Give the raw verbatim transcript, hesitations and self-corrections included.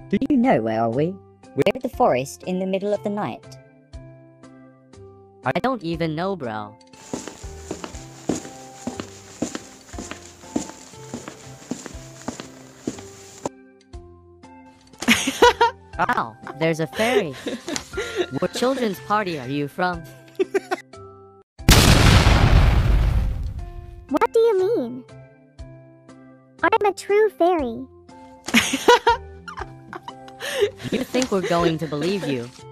Do you know where are we? We're in the forest in the middle of the night. I don't even know, bro. Wow, there's a fairy. What children's party are you from? What do you mean? I'm a true fairy. You think we're going to believe you?